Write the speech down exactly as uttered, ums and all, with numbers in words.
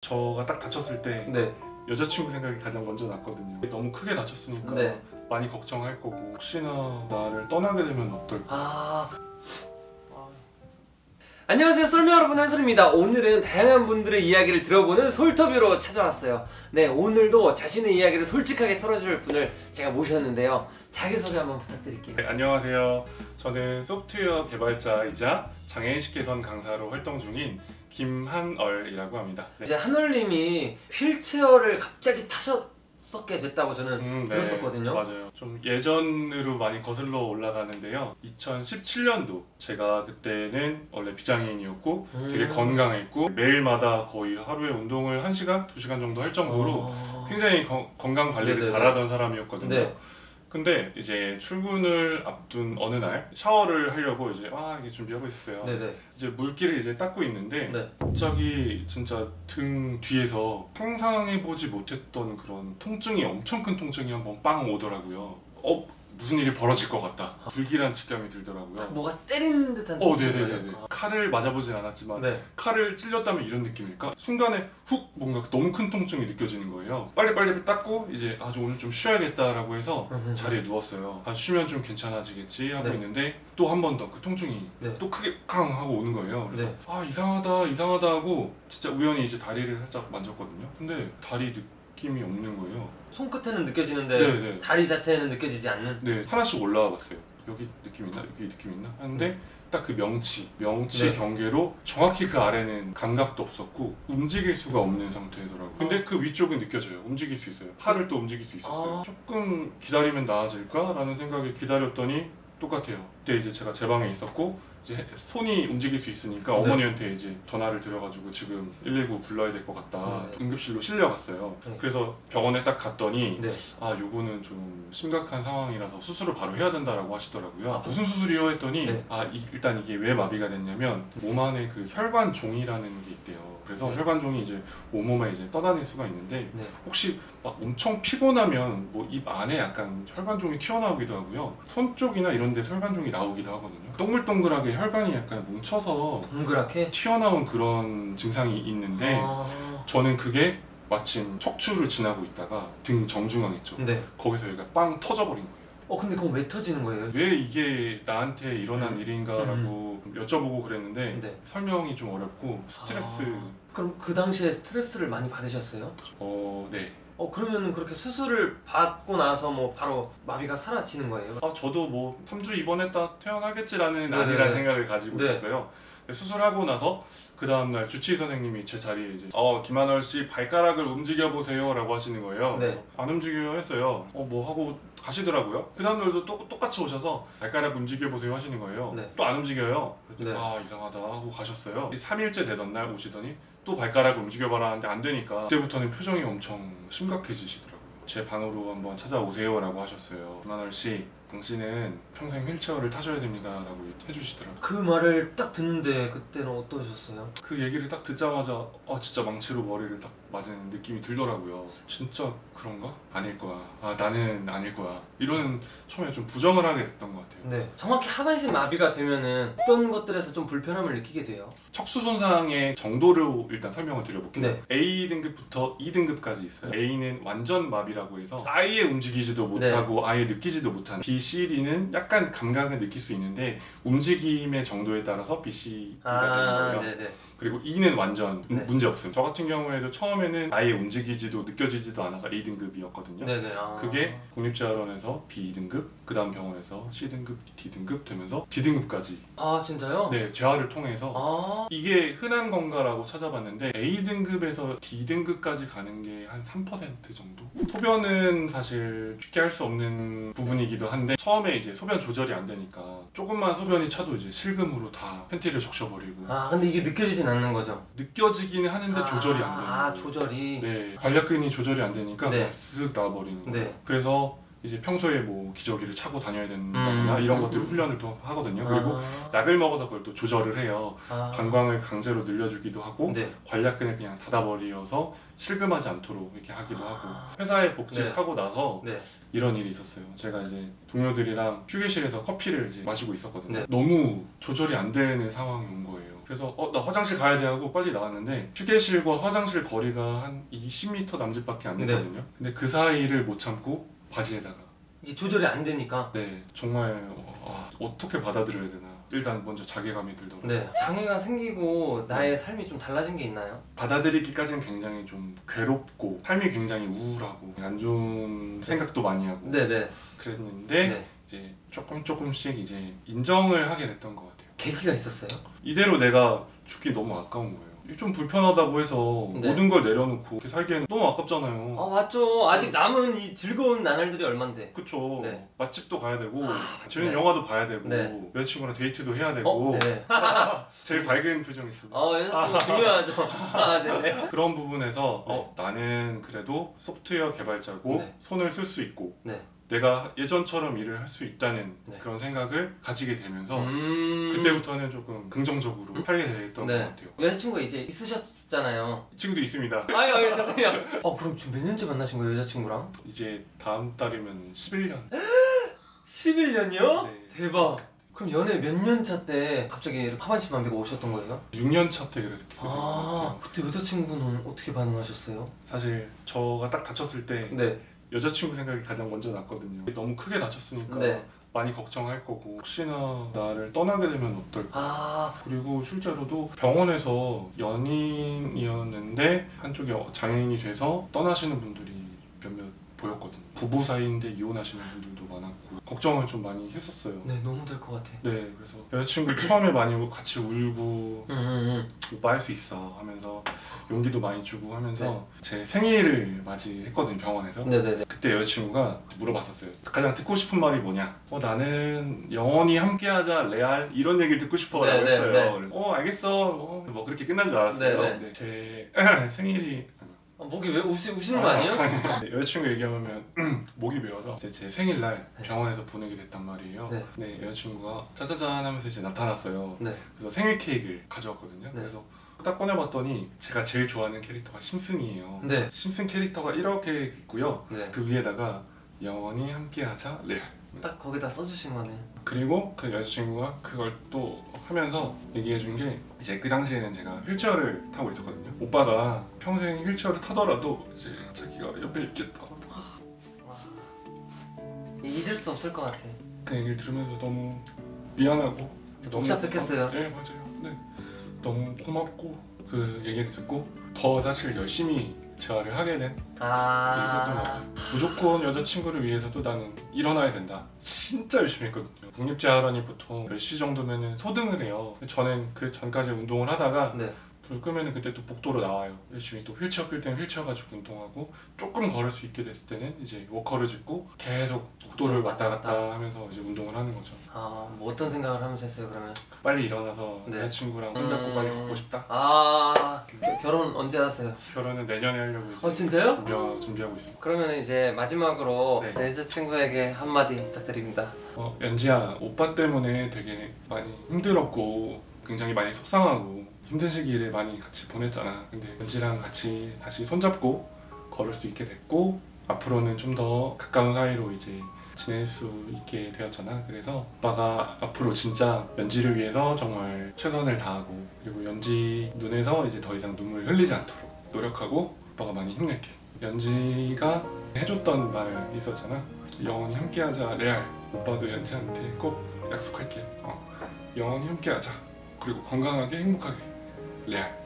저가 딱 다쳤을 때 네. 여자친구 생각이 가장 먼저 났거든요. 너무 크게 다쳤으니까 네. 많이 걱정할 거고 혹시나 나를 떠나게 되면 어떨까. 아... 안녕하세요, 솔메 여러분, 한솔입니다. 오늘은 다양한 분들의 이야기를 들어보는 솔터뷰로 찾아왔어요. 네, 오늘도 자신의 이야기를 솔직하게 털어줄 분을 제가 모셨는데요. 자기소개 한번 부탁드릴게요. 네, 안녕하세요. 저는 소프트웨어 개발자이자 장애인식 개선 강사로 활동 중인 김한얼이라고 합니다. 네. 이제 한얼님이 휠체어를 갑자기 타셨었게 됐다고 저는 음, 네, 들었었거든요. 맞아요. 좀 예전으로 많이 거슬러 올라가는데요. 이천십칠 년도 제가 그때는 원래 비장애인이었고 음. 되게 건강했고 매일마다 거의 하루에 운동을 한 시간, 두 시간 정도 할 정도로 어... 굉장히 거, 건강 관리를 네네네. 잘하던 사람이었거든요. 네. 근데 이제 출근을 앞둔 어느 날 샤워를 하려고 이제 아 이게 준비하고 있었어요. 네네. 이제 물기를 이제 닦고 있는데 네. 갑자기 진짜 등 뒤에서 상상해보지 못했던 그런 통증이, 엄청 큰 통증이 한번 빵 오더라고요. 어? 무슨 일이 벌어질 것 같다. 불길한 직감이 들더라고요. 뭐가 때리는 듯한 어, 통증이에요? 네네네. 칼을 맞아보진 않았지만 네. 칼을 찔렸다면 이런 느낌일까? 순간에 훅 뭔가 너무 큰 통증이 느껴지는 거예요. 빨리빨리 닦고 이제 아주 오늘 좀 쉬어야겠다라고 해서 음흠. 자리에 누웠어요. 아, 쉬면 좀 괜찮아지겠지 하고 네. 있는데 또 한 번 더 그 통증이 네. 또 크게 깡 하고 오는 거예요. 그래서 네. 아 이상하다 이상하다 하고 진짜 우연히 이제 다리를 살짝 만졌거든요. 근데 다리 느낌이 없는 거예요. 손끝에는 느껴지는데 네네. 다리 자체에는 느껴지지 않는? 네, 하나씩 올라와 봤어요. 여기 느낌 있나? 여기 느낌 있나? 하는데 음. 딱 그 명치, 명치 네. 경계로 정확히 그 아래는 감각도 없었고 움직일 수가 없는 상태더라고요. 근데 그 위쪽은 느껴져요. 움직일 수 있어요. 팔을 또 움직일 수 있었어요. 아. 조금 기다리면 나아질까? 라는 생각에 기다렸더니 똑같아요. 그때 이제 제가 제 방에 있었고 이제 손이 움직일 수 있으니까 네. 어머니한테 이제 전화를 드려가지고 지금 일일구 불러야 될 것 같다. 네. 응급실로 실려갔어요. 네. 그래서 병원에 딱 갔더니 네. 아 요거는 좀 심각한 상황이라서 수술을 바로 해야 된다라고 하시더라고요. 아, 무슨 수술이요? 했더니 네. 아 이, 일단 이게 왜 마비가 됐냐면 몸 안에 그 혈관종이라는 게 있대요. 그래서 네. 혈관종이 이제 온몸에 이제 떠다닐 수가 있는데 네. 혹시 막 엄청 피곤하면 뭐 입 안에 약간 혈관종이 튀어나오기도 하고요. 손 쪽이나 이런 데서 혈관종이 나오기도 하거든요. 동글동글하게 혈관이 약간 뭉쳐서 동그랗게? 튀어나온 그런 증상이 있는데 아... 저는 그게 마침 척추를 지나고 있다가 등 정중앙 있죠. 네. 거기서 얘가 빵 터져버린 거예요. 어 근데 그거 왜 터지는 거예요? 왜 이게 나한테 일어난 음. 일인가라고 여쭤보고 그랬는데 네. 설명이 좀 어렵고 스트레스. 아... 그럼 그 당시에 스트레스를 많이 받으셨어요? 어, 네. 어 그러면은 그렇게 수술을 받고 나서 뭐 바로 마비가 사라지는 거예요? 아 저도 뭐 삼 주 입원했다 퇴원하겠지라는 네네네. 아니라는 생각을 가지고 네. 있었어요. 수술하고 나서 그 다음날 주치의 선생님이 제 자리에 이제 어 김한얼 씨 발가락을 움직여 보세요 라고 하시는 거예요. 네. 안 움직여요 했어요. 어 뭐 하고 가시더라고요. 그 다음날도 또, 똑같이 오셔서 발가락 움직여 보세요 하시는 거예요. 네. 또 안 움직여요. 그랬더니 네. 아 이상하다 하고 가셨어요. 삼 일째 되던 날 오시더니 또 발가락을 움직여봐라 하는데 안 되니까 그때부터는 표정이 엄청 심각해지시더라고요. 제 방으로 한번 찾아오세요 라고 하셨어요. 김한얼 씨 당신은 평생 휠체어를 타셔야 됩니다 라고 해주시더라고요. 그 말을 딱 듣는데 그때는 어떠셨어요? 그 얘기를 딱 듣자마자 아 진짜 망치로 머리를 딱 맞은 느낌이 들더라고요. 진짜 그런가? 아닐 거야. 아 나는 아닐 거야. 이런 처음에 좀 부정을 하게 됐던 것 같아요. 네. 정확히 하반신 마비가 되면은 어떤 것들에서 좀 불편함을 느끼게 돼요? 척수 손상의 정도를 일단 설명을 드려볼게요. 네. A 등급부터 이 등급까지 있어요. A는 완전 마비라고 해서 아예 움직이지도 못하고 아예 느끼지도 못하는. B, C, D는 약간 감각을 느낄 수 있는데 움직임의 정도에 따라서 B, C, D가 아, 되는 거예요. 네네. 그리고 E는 완전 네. 문제 없음. 저 같은 경우에도 처음에는 아예 움직이지도 느껴지지도 않아서 A 등급이었거든요. 네네. 아... 그게 국립재활원에서 B 등급, 그 다음 병원에서 C 등급, D 등급 되면서 D 등급까지 아 진짜요? 네 재활을 통해서 아... 이게 흔한 건가라고 찾아봤는데 A 등급에서 D 등급까지 가는 게 한 삼 퍼센트 정도? 소변은 사실 쉽게 할 수 없는 부분이기도 한데 처음에 이제 소변 조절이 안 되니까 조금만 소변이 차도 이제 실금으로 다 팬티를 적셔버리고. 아 근데 이게 느껴지진 않는 거죠? 느껴지기는 하는데 아... 조절이 안 되는 아 거예요. 조절이... 네 관략근이 조절이 안 되니까 네. 쓱 나와버리는 거예요. 네. 그래서 이제 평소에 뭐 기저귀를 차고 다녀야 된다거나 음... 이런 것들을 훈련을 또 하거든요. 그리고 아... 약을 먹어서 그걸 또 조절을 해요. 아... 방광을 강제로 늘려주기도 하고 네. 관략근을 그냥 닫아버려서 실금하지 않도록 이렇게 하기도 아... 하고 회사에 복직하고 네. 나서 네. 이런 일이 있었어요. 제가 이제 동료들이랑 휴게실에서 커피를 이제 마시고 있었거든요. 네. 너무 조절이 안 되는 상황이 온 거예요. 그래서 어 나 화장실 가야 돼 하고 빨리 나왔는데 휴게실과 화장실 거리가 한 이십 미터 남짓밖에 안 되거든요. 네. 근데 그 사이를 못 참고 바지에다가 이게 조절이 안 되니까. 네 정말 어, 어떻게 받아들여야 되나 일단 먼저 자괴감이 들더라고요. 네. 장애가 생기고 나의 네. 삶이 좀 달라진 게 있나요? 받아들이기까지는 굉장히 좀 괴롭고 삶이 굉장히 우울하고 안 좋은 생각도 많이 하고 네네. 그랬는데 네. 이제 조금 조금씩 이제 인정을 하게 됐던 것 같아요. 계기가 있었어요? 이대로 이대로 내가 죽기 너무 아까운 거예요. 좀 불편하다고 해서 네. 모든 걸 내려놓고 이렇게 살기에는 너무 아깝잖아요. 아 맞죠. 아직 남은 이 즐거운 나날들이 얼만데. 그쵸. 네. 맛집도 가야 되고 아, 재밌는 네. 영화도 봐야 되고 네. 여자친구랑 데이트도 해야 되고 어? 네. 제일 밝은 표정이 있어요. 어 여자친구 중요하죠. 아, 네네. 그런 부분에서 네. 어, 나는 그래도 소프트웨어 개발자고 네. 손을 쓸 수 있고 네. 내가 예전처럼 일을 할 수 있다는 네. 그런 생각을 가지게 되면서 음... 그때부터는 조금 긍정적으로 음? 살게 됐던 네. 것 같아요. 여자친구가 이제 있으셨잖아요. 친구도 있습니다. 아유, 아유 죄송해요. 어 그럼 지금 몇 년째 만나신 거예요 여자친구랑? 이제 다음 달이면 십일 년. 십일 년이요? 네. 대박. 그럼 연애 몇 년 차 때 갑자기 하반신 마비가 오셨던 거예요? 육 년 차 때 그래도 아 그때 여자친구는 어떻게 반응하셨어요? 사실 저가 딱 다쳤을 때 네. 여자친구 생각이 가장 먼저 났거든요. 너무 크게 다쳤으니까 네. 많이 걱정할 거고 혹시나 나를 떠나게 되면 어떨까. 아... 그리고 실제로도 병원에서 연인이었는데 한쪽이 장애인이 돼서 떠나시는 분들이 몇몇 보였거든요. 부부 사이인데 이혼하시는 분들도 많았고 걱정을 좀 많이 했었어요. 네, 너무 될 것 같아. 네, 그래서 여자친구 처음에 많이 같이 울고 음, 음, 오빠 할 수 있어 하면서 용기도 많이 주고 하면서 네. 제 생일을 맞이했거든요, 병원에서. 네네네. 그때 여자친구가 물어봤었어요. 가장 듣고 싶은 말이 뭐냐? 어 나는 영원히 함께하자 레알 이런 얘기를 듣고 싶어 라고 했어요. 그래서, 어 알겠어 어, 뭐 그렇게 끝난 줄 알았어요. 근데 제 생일이 아, 목이 왜 우시, 우시는 거 아니에요? 네, 여자친구 얘기하면 목이 메어서 이제 제 생일날 병원에서 보내게 됐단 말이에요. 네. 네, 여자친구가 짜자잔 하면서 이제 나타났어요. 네. 그래서 생일 케이크를 가져왔거든요. 네. 그래서 딱 꺼내봤더니 제가 제일 좋아하는 캐릭터가 심슨이에요. 네. 심슨 캐릭터가 이렇게 있고요. 네. 그 위에다가 영원히 함께하자 레알. 딱 거기다 써주신 거네. 그리고 그 여자친구가 그걸 또 하면서 얘기해준 게 이제 그 당시에는 제가 휠체어를 타고 있었거든요. 오빠가 평생 휠체어를 타더라도 이제 자기가 옆에 있겠다. 와, 잊을 수 없을 것 같아. 그 얘기를 들으면서 너무 미안하고 복잡했겠어요. 네 맞아요. 네. 너무 고맙고 그 얘기를 듣고 더 사실 열심히 재활을 하게 된 아... 게 있었던 것 같아요. 무조건 여자친구를 위해서도 나는 일어나야 된다. 진짜 열심히 했거든요. 국립재활원이 보통 몇 시 정도면 소등을 해요. 저는 그 전까지 운동을 하다가 네. 불 끄면 그때 또 복도로 나와요. 열심히 또 휠체어 끌 때는 휠체어 가지고 운동하고 조금 걸을 수 있게 됐을 때는 이제 워커를 짚고 계속 복도를 왔다 갔다 하면서 이제 운동을 하는 거죠. 아, 뭐 어떤 생각을 하면서 했어요 그러면? 빨리 일어나서 네. 여자친구랑 손잡고 음... 빨리 걷고 싶다. 아, 겨, 결혼 언제 하세요? 결혼은 내년에 하려고 이제 어 진짜요? 준비하, 준비하고 있습니다. 그러면 이제 마지막으로 네. 여자친구에게 한마디 부탁드립니다. 어, 연지야, 오빠 때문에 되게 많이 힘들었고 굉장히 많이 속상하고 힘든 시기를 많이 같이 보냈잖아. 근데 연지랑 같이 다시 손잡고 걸을 수 있게 됐고 앞으로는 좀 더 가까운 사이로 이제 지낼 수 있게 되었잖아. 그래서 오빠가 앞으로 진짜 연지를 위해서 정말 최선을 다하고 그리고 연지 눈에서 이제 더 이상 눈물 흘리지 않도록 노력하고 오빠가 많이 힘낼게. 연지가 해줬던 말 있었잖아. 영원히 함께하자 레알. 오빠도 연지한테 꼭 약속할게. 어, 영원히 함께하자. 그리고 건강하게 행복하게 레알.